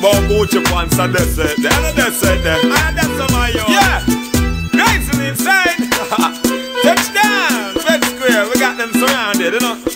about Gucci pants and that's it. That's it there. And that's my own. Yeah. Rising inside. Touchdown. Red Square. We got them surrounded, you know.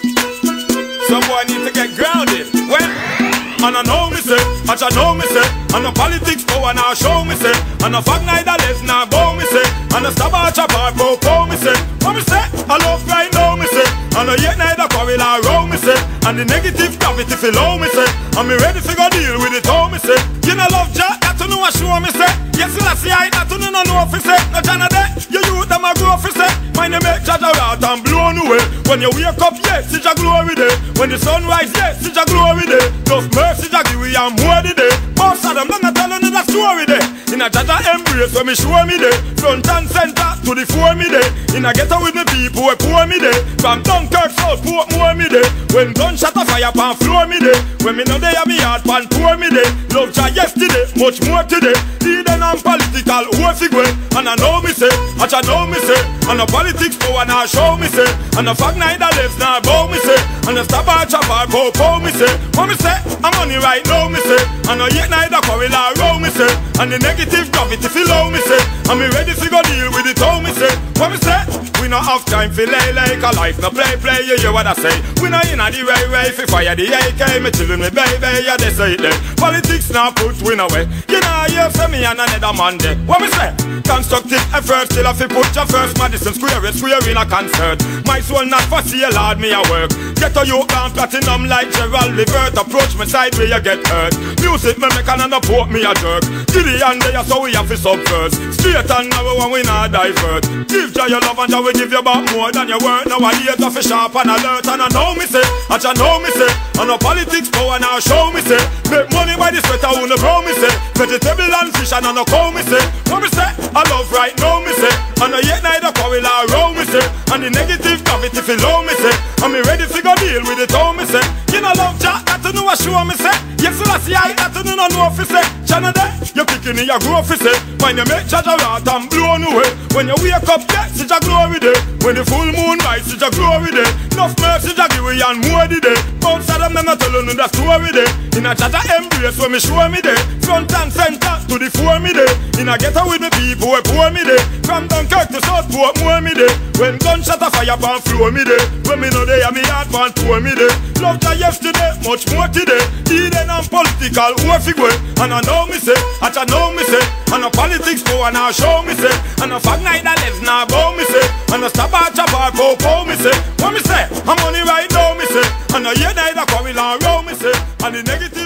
Some boy need to get grounded. Well, and I know me say, I know me say, and the politics go and I show me say, and the fuck neither less now go me say, and the stab out your part go me say, what me say, I love right now me say, and the yet neither quarrel or row me say, and the negative gravity below me say, and me ready to go deal with it all me say, you know love Jack, that to know what show me say, yes I see I that to know no fi say, no Jana day, you youth them a grow fi say, my name make Jaja out and blown away, when you wake up yes, it's a glory day, when the sun rise yes, it's a glory day, just mercy Jack we are more the day, most of them don't tell you that story day, in a Jaja embrace when me show me day, front and center to the fore me day, in a ghetto with me people we pour me day, from Dunkirk South Port more me day, when gunshot a fire pan floor me day, when me know they have me heart pan pour me day, love Jah yesterday, much more today, hidden and political who figure, and I know me say, I know me say, and the politics go and I show me say, and the fact neither left now bow me say, and the stab out your bar go me say, what me say, I'm on it right now me say, and the yet neither quarrel or row me say, and the negative gravity below me say, and me ready to go deal with it all me say, what me say, we not have time for lay like a life, no play, you hear what I say, we not in a the way, if fire the AK, me chillin' me baby, yeah they say it there, politics now put win away, you know you say me and another man there, what me say, constructive effort still have to put your first Madison Square in a concert, my soul not for sale, hard me a work, get a yoke and platinum like Gerald Levert, approach me side where you get hurt, music me make and port me a jerk, Gilly and there so we have to subvert, straight and narrow and we not divert, give Jah your love and Jah will give you back more than your word, nowadays of a sharp and alert, and I know me say, I know me say, and the politics go and I show me say, make money by the sweat I wanna grow me say, vegetable and fish and I no call me say, what me say, I love right now me say, and I yet neither quarrel or row me say, and the negative gravity below me say, and me ready to go deal with it all me say, you know love Jack, that to know what show me say, yes I see I that to know no fi say, China day, you picking in your grow fi say, when you make Jaja out and blown away, when you wake up yes it's a glory day, when the full moon rise it's a glory day, enough mercy Jah give we and more the day, both of them not tell you that story day, in a Jaja embrace when me show me day, front and center to the fore me day, in a ghetto with me people we pour me day, from Dunkirk to Southport more me day, when gunshot a fire pan floor me day, when me know they have me heart pan pour me day, love Jah yesterday, much more today, hidden and political who figure, and I know me say, I know me say, and the politics go and I show me say, and the fact neither left now bow me say, and the stab out your bar go me say, what me say, I'm on it right now me say, and the yet neither quarrel and row me say, and the negative